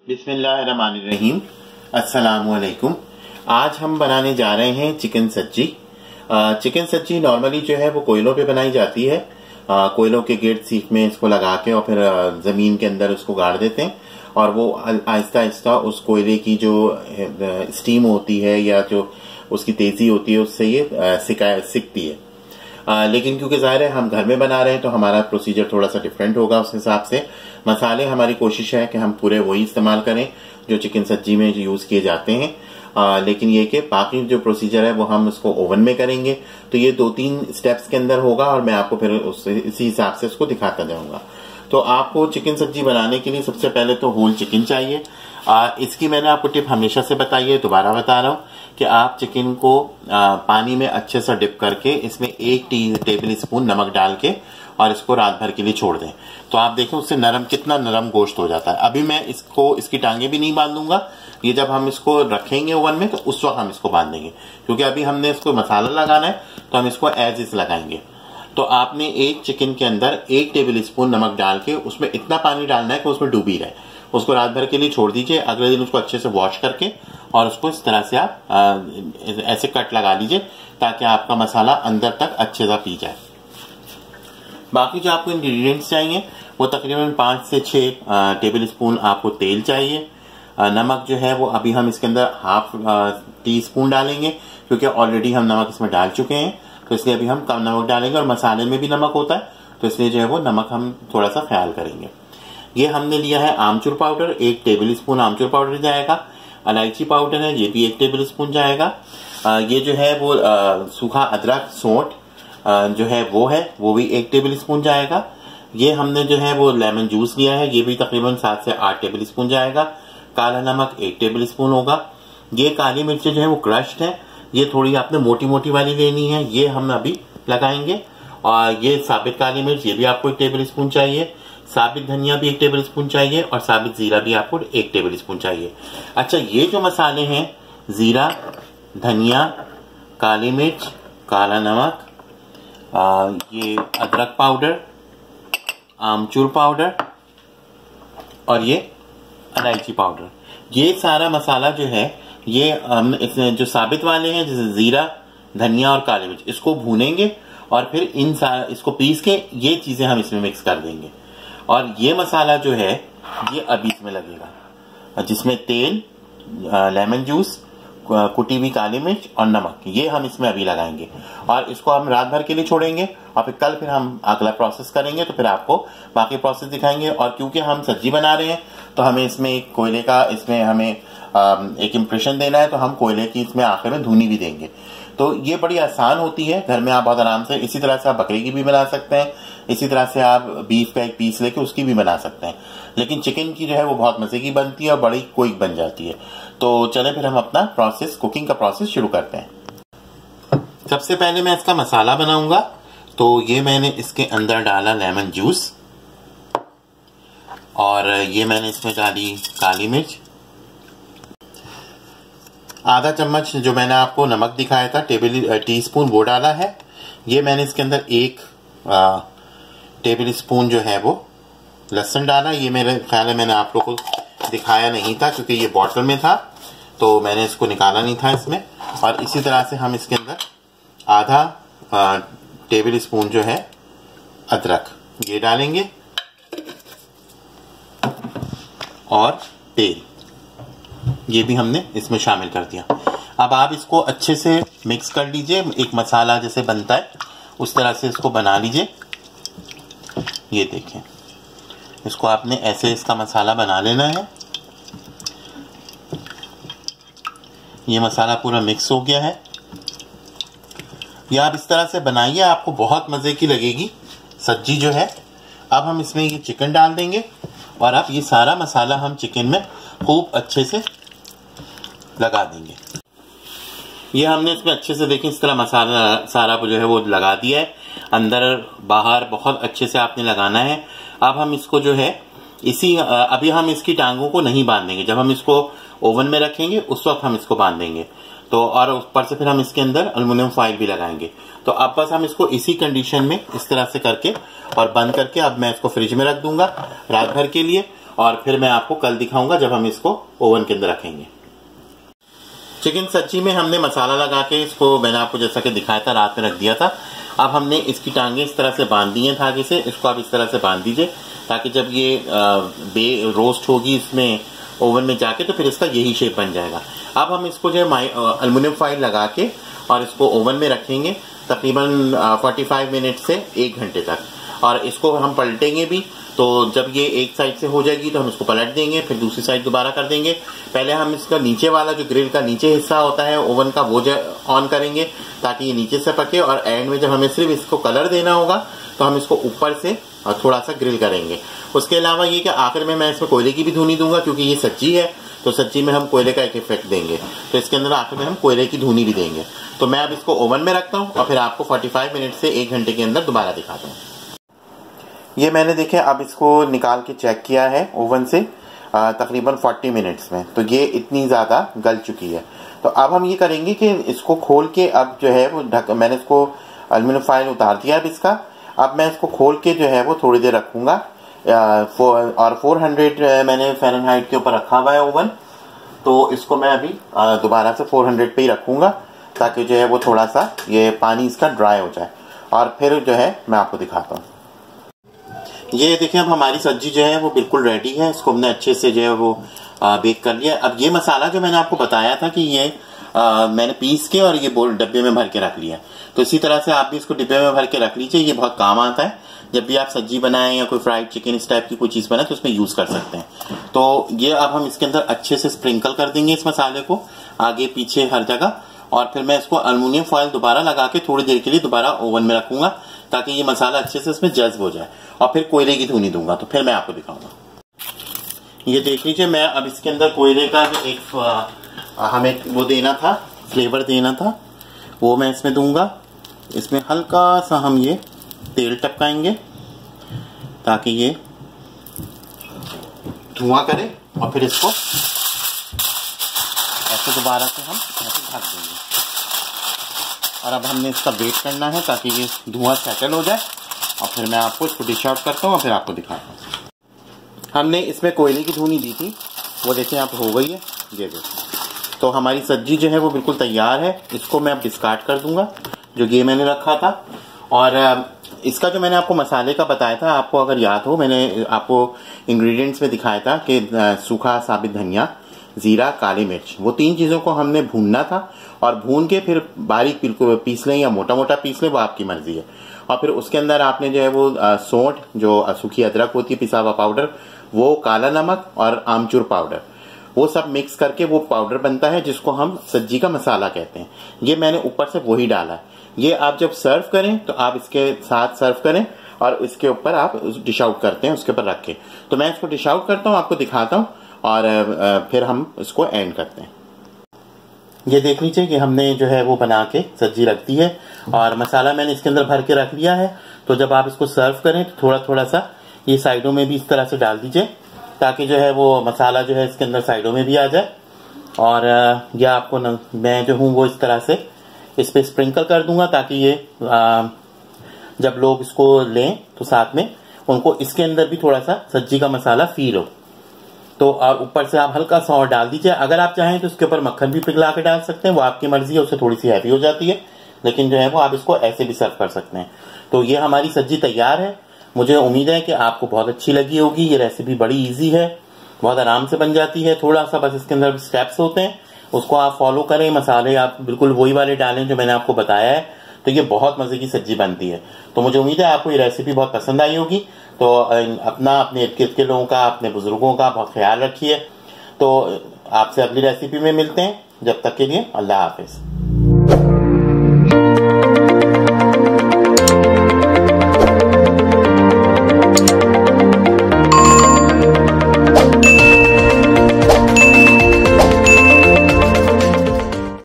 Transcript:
बिस्मिल्लाहिर्रहमानिर्रहीम। अस्सलामुअलैकुम। आज हम बनाने जा रहे हैं chicken sajji. Chicken sajji normally जो है वो कोयलों पे बनाई जाती है। कोयलों के गेट सीख में इसको लगा के और फिर जमीन के अंदर उसको गाड़ देते हैं और वो आहिस्ता आहिस्ता उस कोयले की जो स्टीम होती है या जो उसकी तेजी होती है उससे ये सिकती है। लेकिन क्योंकि जाहिर है हम घर में बना रहे हैं तो हमारा प्रोसीजर थोड़ा सा डिफरेंट होगा। उस हिसाब से मसाले हमारी कोशिश है कि हम पूरे वही इस्तेमाल करें जो चिकन सब्जी में यूज किए जाते हैं। लेकिन ये कि बाकी जो प्रोसीजर है वो हम उसको ओवन में करेंगे, तो ये 2-3 स्टेप्स के अंदर होगा और मैं आपको फिर इसी हिसाब से उसको दिखाता जाऊंगा। तो आपको चिकन सब्जी बनाने के लिए सबसे पहले तो होल चिकन चाहिए। इसकी मैंने आपको टिप हमेशा से बताई है, दोबारा बता रहा हूँ कि आप चिकन को पानी में अच्छे से डिप करके इसमें 1 टेबल स्पून नमक डाल के और इसको रात भर के लिए छोड़ दें। तो आप देखें उससे कितना नरम गोश्त हो जाता है। अभी मैं इसकी टांगे भी नहीं बांधूंगा, ये जब हम इसको रखेंगे ओवन में तो उस वक्त हम इसको बांधेंगे, क्योंकि अभी हमने इसको मसाला लगाना है तो हम इसको एज इज लगाएंगे। तो आपने एक चिकन के अंदर 1 टेबल स्पून नमक डाल के उसमें इतना पानी डालना है कि उसमें डूबी रहे, उसको रात भर के लिए छोड़ दीजिए। अगले दिन उसको अच्छे से वॉश करके और उसको इस तरह से आप ऐसे कट लगा लीजिए ताकि आपका मसाला अंदर तक अच्छे से पी जाए। बाकी जो आपको इंग्रेडिएंट्स चाहिए वो तकरीबन 5 से 6 टेबल स्पून आपको तेल चाहिए। नमक जो है वो अभी हम इसके अंदर ½ टीस्पून डालेंगे, क्योंकि ऑलरेडी हम नमक इसमें डाल चुके हैं, तो इसलिए अभी हम कम नमक डालेंगे और मसाले में भी नमक होता है तो इसलिए जो है वो नमक हम थोड़ा सा ख्याल करेंगे। ये हमने लिया है amchur powder, 1 tablespoon amchur powder जाएगा। इलायची पाउडर है, ये भी 1 टेबल स्पून जाएगा। ये जो है वो सूखा अदरक सौंठ जो है वो भी 1 टेबल स्पून जाएगा। ये हमने जो है वो लेमन जूस लिया है, ये भी तकरीबन 7 से 8 टेबल स्पून जाएगा। काला नमक 1 टेबल स्पून होगा। ये काली मिर्चें जो है वो क्रश्ड है, ये थोड़ी आपने मोटी मोटी वाली लेनी है, ये हम अभी लगाएंगे। और ये साबित काली मिर्च, ये भी आपको 1 टेबल स्पून चाहिए। साबित धनिया भी 1 टेबल स्पून चाहिए और साबित जीरा भी आपको 1 टेबल स्पून चाहिए। अच्छा, ये जो मसाले हैं जीरा, धनिया, काली मिर्च, काला नमक, ये अदरक पाउडर, आमचूर पाउडर और ये इलायची पाउडर, ये सारा मसाला जो है ये हम इसमें जो साबित वाले हैं जैसे जीरा, धनिया और काली मिर्च, इसको भूनेंगे और फिर इसको पीस के ये चीजें हम इसमें मिक्स कर देंगे। और ये मसाला जो है ये अभी इसमें लगेगा, जिसमें तेल, लेमन जूस, कुटी हुई काली मिर्च और नमक, ये हम इसमें अभी लगाएंगे और इसको हम रात भर के लिए छोड़ेंगे और फिर कल फिर हम अगला प्रोसेस करेंगे, तो फिर आपको बाकी प्रोसेस दिखाएंगे। और क्योंकि हम सब्जी बना रहे हैं तो हमें इसमें एक कोयले का इसमें हमें एक इम्प्रेशन देना है, तो हम कोयले की इसमें आखिर में धुनी भी देंगे। तो ये बड़ी आसान होती है, घर में आप बहुत आराम से, इसी तरह से आप बकरी की भी बना सकते हैं, इसी तरह से आप बीफ का एक पीस लेके उसकी भी बना सकते हैं, लेकिन चिकन की जो है वो बहुत मजे की बनती है और बड़ी क्विक बन जाती है। तो चले फिर हम अपना कुकिंग का प्रोसेस शुरू करते हैं। सबसे पहले मैं इसका मसाला बनाऊंगा, तो ये मैंने इसके अंदर डाला लेमन जूस और ये मैंने इसमें डाली काली मिर्च, आधा चम्मच जो मैंने आपको नमक दिखाया था टीस्पून वो डाला है। ये मैंने इसके अंदर 1 टेबल स्पून जो है वो लहसुन डाला। ये मेरे ख्याल है मैंने आप लोगों को दिखाया नहीं था क्योंकि ये बॉटल में था तो मैंने इसको निकाला नहीं था इसमें। और इसी तरह से हम इसके अंदर आधा टेबल स्पून जो है अदरक ये डालेंगे और तेल ये भी हमने इसमें शामिल कर दिया। अब आप इसको अच्छे से मिक्स कर लीजिए, एक मसाला जैसे बनता है उस तरह से इसको बना लीजिए। ये देखें, इसको आपने ऐसे इसका मसाला बना लेना है। ये मसाला पूरा मिक्स हो गया है। ये आप इस तरह से बनाइए, आपको बहुत मजे की लगेगी सब्जी जो है। अब हम इसमें ये चिकन डाल देंगे और अब ये सारा मसाला हम चिकन में खूब अच्छे से लगा देंगे। ये हमने इसमें अच्छे से देखें इस तरह मसाला सारा जो है वो लगा दिया है, अंदर बाहर बहुत अच्छे से आपने लगाना है। अब हम इसको जो है अभी हम इसकी टांगों को नहीं बांधेंगे, जब हम इसको ओवन में रखेंगे उस वक्त हम इसको बांधेंगे। तो और ऊपर से फिर हम इसके अंदर एल्युमिनियम फॉइल भी लगाएंगे। तो अब बस हम इसको इसी कंडीशन में इस तरह से करके और बंद करके अब मैं इसको फ्रिज में रख दूंगा रात भर के लिए। और फिर मैं आपको कल दिखाऊंगा जब हम इसको ओवन के अंदर रखेंगे। चिकन सब्जी में हमने मसाला लगा के इसको मैंने आपको जैसा कि दिखाया था रात में रख दिया था। अब हमने इसकी टांगे इस तरह से बांध दी हैं धागे से। इसको आप इस तरह से बांध दीजिए ताकि जब ये रोस्ट होगी इसमें ओवन में जाके तो फिर इसका यही शेप बन जाएगा। अब हम इसको जो है एल्युमिनियम फॉइल लगा के और इसको ओवन में रखेंगे तकरीबन 45 मिनट से 1 घंटे तक। और इसको हम पलटेंगे भी, तो जब ये एक साइड से हो जाएगी तो हम इसको पलट देंगे, फिर दूसरी साइड दोबारा कर देंगे। पहले हम इसका नीचे वाला जो ग्रिल का नीचे हिस्सा होता है ओवन का वो ऑन करेंगे ताकि ये नीचे से पके, और एंड में जब हमें सिर्फ इसको कलर देना होगा तो हम इसको ऊपर से थोड़ा सा ग्रिल करेंगे। उसके अलावा ये कि आखिर में मैं इसमें कोयले की भी धुनी दूंगा क्योंकि ये सब्जी है तो सब्जी में हम कोयले का एक इफेक्ट देंगे, तो इसके अंदर आखिर में हम कोयले की धुनी भी देंगे। तो मैं अब इसको ओवन में रखता हूँ और फिर आपको 45 मिनट से 1 घंटे के अंदर दोबारा दिखाता हूँ। ये मैंने देखे अब इसको निकाल के चेक किया है ओवन से तकरीबन 40 मिनट्स में, तो ये इतनी ज़्यादा गल चुकी है। तो अब हम ये करेंगे कि इसको खोल के अब जो है वो मैंने इसको एल्युमिनियम फॉइल उतार दिया अब इसका। अब मैं इसको खोल के जो है वो थोड़ी देर रखूँगा और 400 मैंने फ़ारेनहाइट के ऊपर रखा हुआ है ओवन, तो इसको मैं अभी दोबारा से 400 पे ही रखूँगा ताकि जो है वो थोड़ा सा ये पानी इसका ड्राई हो जाए और फिर जो है मैं आपको दिखाता हूँ। ये देखिए अब हमारी सब्जी जो है वो बिल्कुल रेडी है। इसको हमने अच्छे से जो है वो बेक कर लिया। अब ये मसाला जो मैंने आपको बताया था कि ये मैंने पीस के और ये डब्बे में भर के रख लिया, तो इसी तरह से आप भी इसको डिब्बे में भर के रख लीजिए। ये बहुत काम आता है जब भी आप सब्जी बनाएं या कोई फ्राइड चिकन इस टाइप की कोई चीज बनाए तो उसमें यूज कर सकते हैं। तो ये अब हम इसके अंदर अच्छे से स्प्रिंकल कर देंगे इस मसाले को आगे पीछे हर जगह, और फिर मैं इसको एल्युमिनियम फॉइल दोबारा लगा के थोड़ी देर के लिए दोबारा ओवन में रखूंगा ताकि ये मसाला अच्छे से इसमें जज्ब हो जाए, और फिर कोयले की धुनी दूंगा तो फिर मैं आपको दिखाऊंगा। ये देख लीजिए मैं अब इसके अंदर कोयले का एक हमें वो देना था, फ्लेवर देना था, वो मैं इसमें दूंगा। इसमें हल्का सा हम ये तेल टपकाएंगे ताकि ये धुआं करे, और फिर इसको ऐसे दोबारा से हम ऐसे ढक देंगे। और अब हमने इसका वेट करना है ताकि ये धुआं सेटल हो जाए, और फिर मैं आपको इसको डिश आउट करता हूँ और फिर आपको दिखाता हूँ। हमने इसमें कोयले की धुनी दी थी, वो देखें आप हो गई है। ये देखिए तो हमारी सब्जी जो है वो बिल्कुल तैयार है। इसको मैं अब डिस्कार्ड कर दूंगा जो ये मैंने रखा था। और इसका जो मैंने आपको मसाले का बताया था, आपको अगर याद हो मैंने आपको इंग्रेडिएंट्स में दिखाया था कि सूखा साबित धनिया, जीरा, काली मिर्च, वो 3 चीजों को हमने भूनना था, और भून के फिर बारीक पीस लें या मोटा मोटा पीस लें, वो आपकी मर्जी है। और फिर उसके अंदर आपने जो है वो सौंठ, जो सूखी अदरक होती है पिसा हुआ पाउडर, वो काला नमक और आमचूर पाउडर, वो सब मिक्स करके वो पाउडर बनता है जिसको हम सब्जी का मसाला कहते हैं। ये मैंने ऊपर से वही डाला है। ये आप जब सर्व करें तो आप इसके साथ सर्व करें और इसके ऊपर आप डिश आउट करते हैं, उसके ऊपर रख के। तो मैं इसको डिश आउट करता हूँ, आपको दिखाता हूँ, और फिर हम इसको एंड करते हैं। ये देख लीजिए कि हमने जो है वो बना के सब्जी रख दी है और मसाला मैंने इसके अंदर भर के रख लिया है। तो जब आप इसको सर्व करें तो थोड़ा थोड़ा सा ये साइडों में भी इस तरह से डाल दीजिए ताकि जो है वो मसाला जो है इसके अंदर साइडों में भी आ जाए। और यह आपको मैं जो हूँ वो इस तरह से इस पे स्प्रिंकल कर दूंगा ताकि ये जब लोग इसको लें तो साथ में उनको इसके अंदर भी थोड़ा सा सब्जी का मसाला फील हो। तो ऊपर से आप हल्का सा और डाल दीजिए। अगर आप चाहें तो उसके ऊपर मक्खन भी पिघला के डाल सकते हैं, वो आपकी मर्जी है, उससे थोड़ी सी हैवी हो जाती है, लेकिन जो है वो आप इसको ऐसे भी सर्व कर सकते हैं। तो ये हमारी सब्जी तैयार है। मुझे उम्मीद है कि आपको बहुत अच्छी लगी होगी। ये रेसिपी बड़ी इजी है, बहुत आराम से बन जाती है। थोड़ा सा बस इसके अंदर स्टेप्स होते हैं, उसको आप फॉलो करें। मसाले आप बिल्कुल वही वाले डालें जो मैंने आपको बताया है, तो ये बहुत मजे की सब्जी बनती है। तो मुझे उम्मीद है आपको ये रेसिपी बहुत पसंद आई होगी। तो अपने इर्द गिर्द के लोगों का, अपने बुजुर्गों का बहुत ख्याल रखिए। तो आपसे अगली रेसिपी में मिलते हैं, जब तक के लिए अल्लाह हाफिज।